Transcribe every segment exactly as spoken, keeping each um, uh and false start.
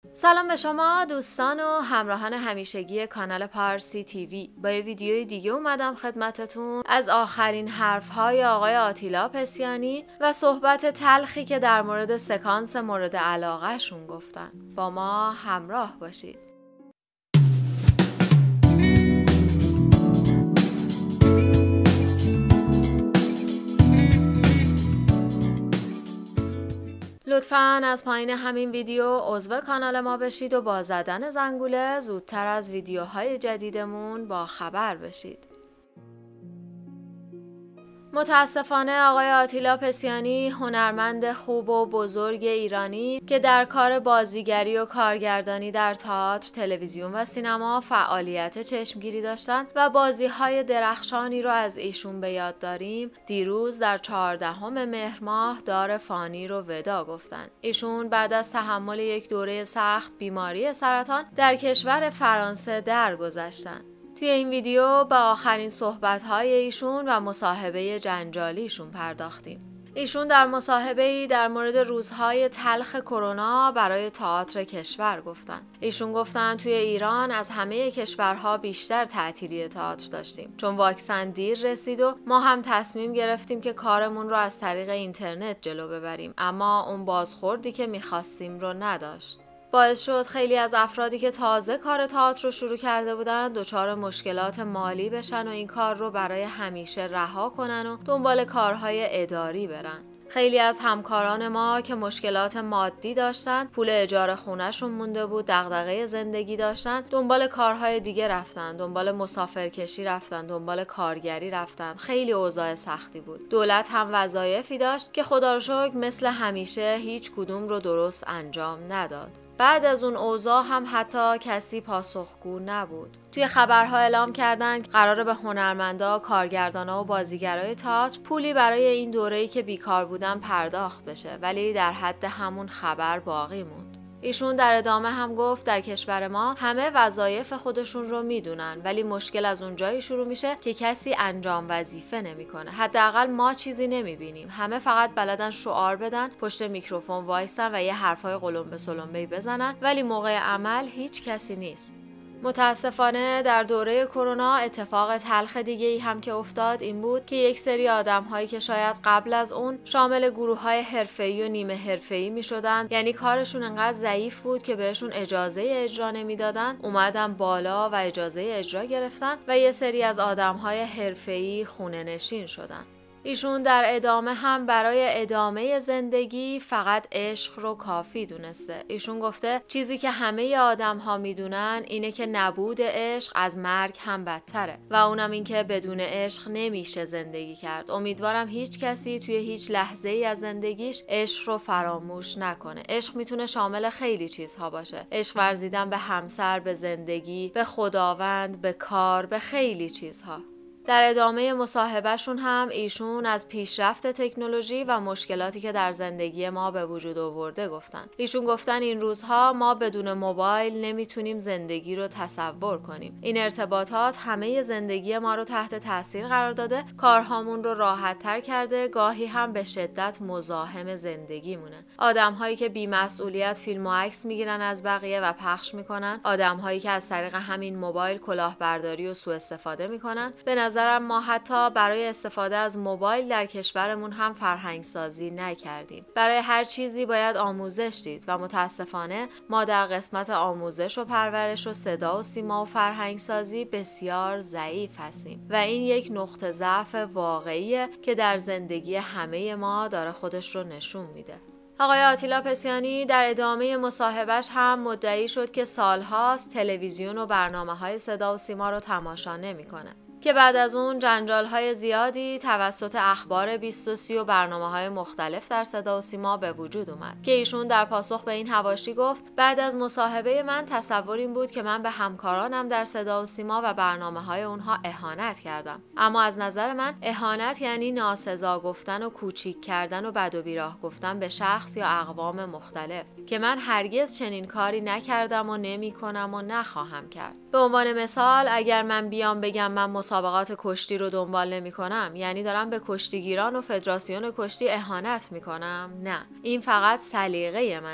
سلام به شما دوستان و همراهان همیشگی کانال پارسی تیوی. با یه ویدیوی دیگه اومدم خدمتتون از آخرین حرفهای آقای آتیلا پسیانی و صحبت تلخی که در مورد سکانس مورد علاقه شون گفتن. با ما همراه باشید. لطفاً از پایین همین ویدیو عضو کانال ما بشید و با زدن زنگوله زودتر از ویدیوهای جدیدمون با خبر بشید. متاسفانه آقای آتیلا پسیانی، هنرمند خوب و بزرگ ایرانی که در کار بازیگری و کارگردانی در تئاتر، تلویزیون و سینما فعالیت چشمگیری داشتند و بازی‌های درخشانی رو از ایشون به یاد داریم، دیروز در چهاردهم مهر ماه دار فانی رو ودا گفتن. ایشون بعد از تحمل یک دوره سخت بیماری سرطان در کشور فرانسه درگذشتند. توی این ویدیو به آخرین صحبت‌های ایشون و مصاحبه جنجالیشون پرداختیم. ایشون در مصاحبه‌ای در مورد روزهای تلخ کرونا برای تئاتر کشور گفتن. ایشون گفتن توی ایران از همه کشورها بیشتر تعطیلی تئاتر داشتیم، چون واکسن دیر رسید و ما هم تصمیم گرفتیم که کارمون رو از طریق اینترنت جلو ببریم، اما اون بازخوردی که می‌خواستیم رو نداشت. باعث شد خیلی از افرادی که تازه کار تئاتر رو شروع کرده بودن دچار مشکلات مالی بشن و این کار رو برای همیشه رها کنن و دنبال کارهای اداری برن. خیلی از همکاران ما که مشکلات مادی داشتن، پول اجاره خونه‌شون مونده بود، دغدغه زندگی داشتن، دنبال کارهای دیگه رفتن، دنبال مسافرکشی رفتن، دنبال کارگری رفتن. خیلی اوضاع سختی بود. دولت هم وظایفی داشت که خدا رو شکر مثل همیشه هیچ کدوم رو درست انجام نداد. بعد از اون اوضاع هم حتی کسی پاسخگو نبود. توی خبرها اعلام کردند قراره به هنرمندا، کارگردانا و بازیگرای تئاتر پولی برای این دوره‌ای که بیکار بودن پرداخت بشه، ولی در حد همون خبر باقی موند. ایشون در ادامه هم گفت در کشور ما همه وظایف خودشون رو میدونن، ولی مشکل از اونجایی شروع میشه که کسی انجام وظیفه نمیکنه. حداقل ما چیزی نمیبینیم. همه فقط بلدن شعار بدن، پشت میکروفون وایسن و یه حرفای قلمبه سلمبه‌ای بزنن، ولی موقع عمل هیچ کسی نیست. متاسفانه در دوره کرونا اتفاق تلخ دیگه ای هم که افتاد این بود که یک سری آدم هایی که شاید قبل از اون شامل گروه های حرفه‌ای و نیمه حرفه‌ای می شدن، یعنی کارشون انقدر ضعیف بود که بهشون اجازه اجرا نمیدادن، اومدن بالا و اجازه اجرا گرفتن و یه سری از آدم های حرفه‌ای خونه نشین شدن. ایشون در ادامه هم برای ادامه زندگی فقط عشق رو کافی دونسته. ایشون گفته چیزی که همه آدم ها میدونن اینه که نبود عشق از مرگ هم بدتره و اونم این که بدون عشق نمیشه زندگی کرد. امیدوارم هیچ کسی توی هیچ لحظه ای از زندگیش عشق رو فراموش نکنه. عشق میتونه شامل خیلی چیزها باشه. عشق ورزیدن به همسر، به زندگی، به خداوند، به کار، به خیلی چیزها. در ادامه مصاحبهشون هم ایشون از پیشرفت تکنولوژی و مشکلاتی که در زندگی ما به وجود آورده گفتن. ایشون گفتن این روزها ما بدون موبایل نمیتونیم زندگی رو تصور کنیم. این ارتباطات همه زندگی ما رو تحت تاثیر قرار داده، کارهامون رو راحت تر کرده، گاهی هم به شدت مزاحم زندگی مونه. آدم‌هایی که بی‌مسئولیت فیلم و عکس میگیرن از بقیه و پخش میکنن، آدم‌هایی که از طریق همین موبایل کلاهبرداری و سوء استفاده میکنن. به نظرم ما حتی برای استفاده از موبایل در کشورمون هم فرهنگ سازی نکردیم. برای هر چیزی باید آموزش دید و متاسفانه ما در قسمت آموزش و پرورش و صدا و سیما و فرهنگ سازی بسیار ضعیف هستیم و این یک نقطه ضعف واقعیه که در زندگی همه ما داره خودش رو نشون میده. آقای آتیلا پسیانی در ادامه مصاحبهش هم مدعی شد که سالهاست تلویزیون و برنامه‌های صدا و سیما رو تماشا نمی‌کنه. که بعد از اون جنجال‌های زیادی توسط اخبار بیست و سی و برنامه‌های مختلف در صدا و سیما به وجود اومد که ایشون در پاسخ به این حواشی گفت بعد از مصاحبه من تصور این بود که من به همکارانم در صدا و سیما و برنامه‌های اونها اهانت کردم، اما از نظر من اهانت یعنی ناسزا گفتن و کوچیک کردن و بد و بیراه گفتن به شخص یا اقوام مختلف که من هرگز چنین کاری نکردم و نمی‌کنم و نخواهم کرد. به عنوان مثال اگر من بیام بگم من مسابقات کشتی رو دنبال نمی‌کنم، یعنی دارم به کشتیگیران و فدراسیون کشتی اهانت می‌کنم؟ نه، این فقط سلیقه منه.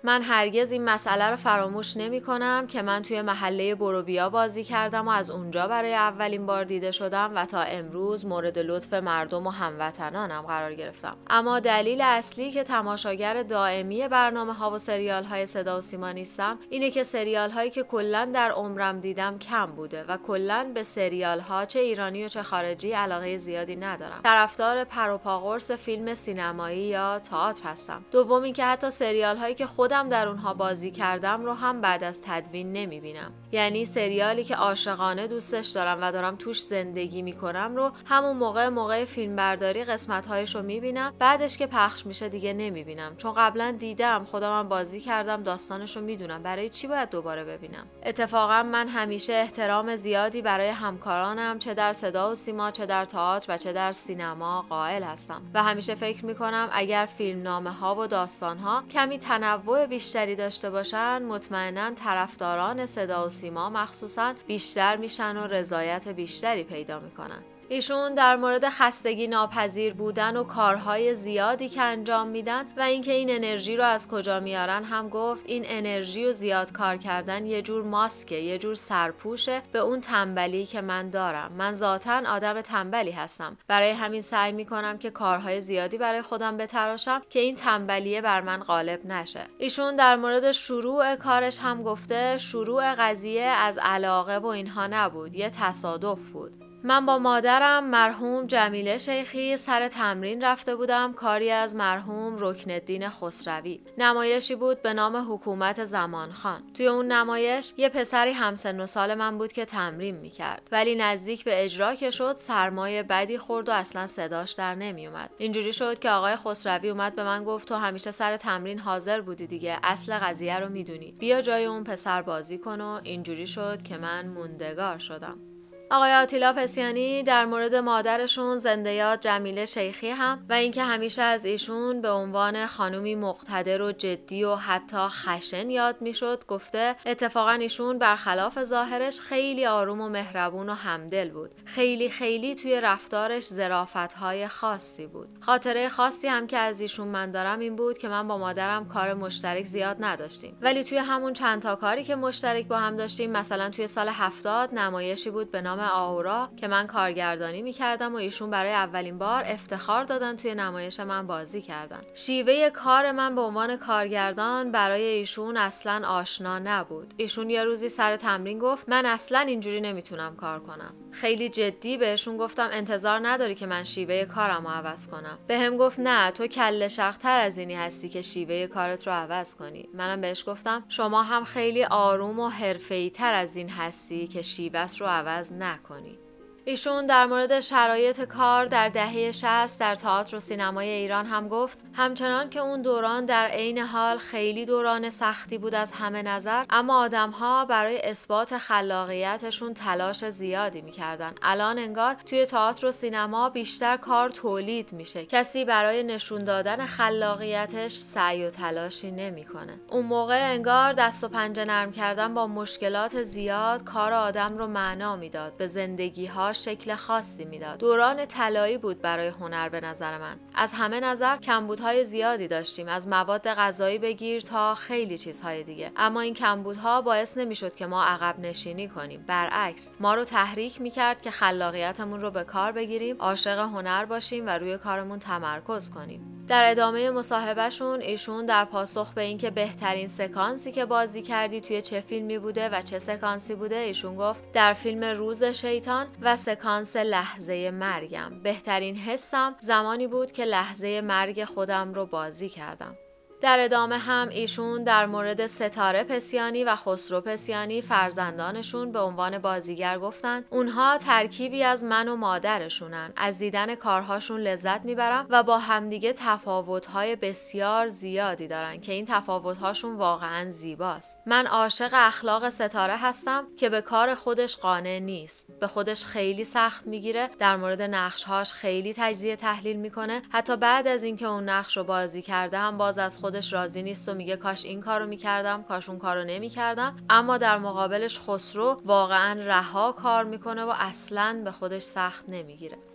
من هرگز این مسئله رو فراموش نمی کنم که من توی محله بروبیا بازی کردم و از اونجا برای اولین بار دیده شدم و تا امروز مورد لطف مردم و هموطنانم قرار گرفتم. اما دلیل اصلی که تماشاگر دائمی برنامه ها و سریال های صدا و سیما نیستم اینه که سریال هایی که کلا در عمرم دیدم کم بوده و کلا به سریال ها چه ایرانی و چه خارجی علاقه زیادی ندارم. طرفدار پر و پا قرص فیلم سینمایی یا تئاتر هستم. دوم اینکه حتی سریال هایی که خودم در اونها بازی کردم رو هم بعد از تدوین نمیبینم. یعنی سریالی که عاشقانه دوستش دارم و دارم توش زندگی میکنم رو همون موقع موقع فیلمبرداری قسمت هایش رو میبینم، بعدش که پخش میشه دیگه نمیبینم، چون قبلا دیدم، خودم هم بازی کردم، داستانش رو میدونم، برای چی باید دوباره ببینم. اتفاقا من همیشه احترام زیادی برای همکارانم، چه در صدا و سیما، چه در تئاتر و چه در سینما قائل هستم و همیشه فکر میکنم اگر فیلمنامه ها و داستان ها کمی تنوع بیشتری داشته باشن، مطمئنا طرفداران صدا و سیما مخصوصا بیشتر میشن و رضایت بیشتری پیدا میکنن. ایشون در مورد خستگی ناپذیر بودن و کارهای زیادی که انجام میدن و اینکه این انرژی رو از کجا میارن هم گفت این انرژی و زیاد کار کردن یه جور ماسکه، یه جور سرپوشه به اون تنبلی که من دارم. من ذاتاً آدم تنبلی هستم، برای همین سعی میکنم که کارهای زیادی برای خودم بتراشم که این تنبلیه بر من غالب نشه. ایشون در مورد شروع کارش هم گفته شروع قضیه از علاقه و اینها نبود، یه تصادف بود. من با مادرم مرحوم جمیله شیخی سر تمرین رفته بودم، کاری از مرحوم رکن‌الدین خسروی. نمایشی بود به نام حکومت زمان خان. توی اون نمایش یه پسری همسن و سال من بود که تمرین میکرد، ولی نزدیک به اجرا که شد سرمای بدی خورد و اصلا صداش در نمیومد. اینجوری شد که آقای خسروی اومد به من گفت تو همیشه سر تمرین حاضر بودی دیگه، اصل قضیه رو میدونی، بیا جای اون پسر بازی کن. و اینجوری شد که من موندگار شدم. آقای آتیلا پسیانی در مورد مادرشون زنده یاد جمیله شیخی هم و اینکه همیشه از ایشون به عنوان خانومی مقتدر و جدی و حتی خشن یاد میشد گفته اتفاقا ایشون برخلاف ظاهرش خیلی آروم و مهربون و همدل بود. خیلی خیلی توی رفتارش ظرافت‌های خاصی بود. خاطره خاصی هم که از ایشون من دارم این بود که من با مادرم کار مشترک زیاد نداشتیم، ولی توی همون چند تا کاری که مشترک با هم داشتیم، مثلا توی سال هفتاد نمایشی بود به نام آورا که من کارگردانی میکردم و ایشون برای اولین بار افتخار دادن توی نمایش من بازی کردن. شیوه کار من به عنوان کارگردان برای ایشون اصلا آشنا نبود. ایشون یه روزی سر تمرین گفت من اصلا اینجوری نمیتونم کار کنم. خیلی جدی بهشون گفتم انتظار نداری که من شیوه کارمو عوض کنم. بهم گفت نه، تو کله شق‌تر از اینی هستی که شیوه کارت رو عوض کنی. منم بهش گفتم شما هم خیلی آروم و حرفه‌ای‌تر از این هستی که شیوهت رو عوض نکنی. ایشون در مورد شرایط کار در دهه شصت در تئاتر و سینمای ایران هم گفت همچنان که اون دوران در عین حال خیلی دوران سختی بود از همه نظر، اما آدم‌ها برای اثبات خلاقیتشون تلاش زیادی می‌کردن. الان انگار توی تئاتر و سینما بیشتر کار تولید میشه، کسی برای نشون دادن خلاقیتش سعی و تلاشی نمی‌کنه. اون موقع انگار دست و پنجه نرم کردن با مشکلات زیاد کار آدم رو معنا میداد، به زندگی‌ها شکل خاصی میداد. دوران طلایی بود برای هنر به نظر من. از همه نظر کمبودهای زیادی داشتیم، از مواد غذایی بگیر تا خیلی چیزهای دیگه، اما این کمبودها باعث نمیشد که ما عقب نشینی کنیم. برعکس ما رو تحریک میکرد که خلاقیتمون رو به کار بگیریم، عاشق هنر باشیم و روی کارمون تمرکز کنیم. در ادامه مصاحبهشون ایشون در پاسخ به اینکه بهترین سکانسی که بازی کردی توی چه فیلمی بوده و چه سکانسی بوده، ایشون گفت در فیلم روز شیطان و سکانس لحظه مرگم. بهترین حسم زمانی بود که لحظه مرگ خودم رو بازی کردم. در ادامه هم ایشون در مورد ستاره پسیانی و خسرو پسیانی فرزندانشون به عنوان بازیگر گفتن اونها ترکیبی از من و مادرشونن، از دیدن کارهاشون لذت میبرم و با همدیگه تفاوت‌های بسیار زیادی دارن که این تفاوت‌هاشون واقعاً زیباست. من عاشق اخلاق ستاره هستم که به کار خودش قانع نیست، به خودش خیلی سخت میگیره، در مورد نقش‌هاش خیلی تجزیه تحلیل میکنه، حتی بعد از اینکه اون نقش رو بازی کرده هم باز از خود خودش راضی نیست و میگه کاش این کارو میکردم، کاش اون کارو نمیکردم. اما در مقابلش خسرو واقعا رها کار میکنه و اصلاً به خودش سخت نمیگیره.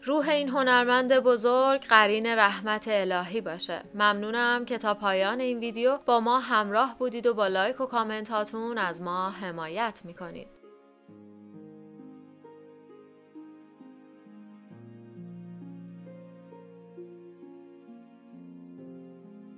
روح این هنرمند بزرگ قرین رحمت الهی باشه. ممنونم که تا پایان این ویدیو با ما همراه بودید و با لایک و کامنت هاتون از ما حمایت میکنید.